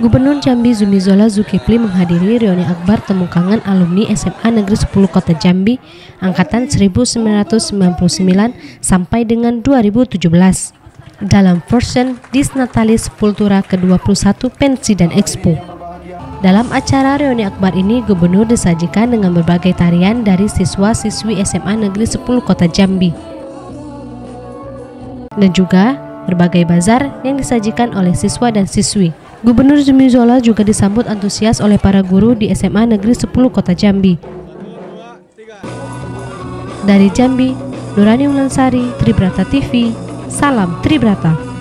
Gubernur Jambi Zumi Zola Zulkifli menghadiri reuni akbar temu kangen alumni SMA Negeri 10 Kota Jambi angkatan 1999 sampai dengan 2017 dalam version Disnatalis Vultura ke-21 Pensi dan Expo. Dalam acara reuni akbar ini, Gubernur disajikan dengan berbagai tarian dari siswa-siswi SMA Negeri 10 Kota Jambi dan juga berbagai bazar yang disajikan oleh siswa dan siswi. Gubernur Zumi Zola juga disambut antusias oleh para guru di SMA Negeri 10 Kota Jambi. Dari Jambi, Nurani Ulansari, Tribrata TV, salam Tribrata.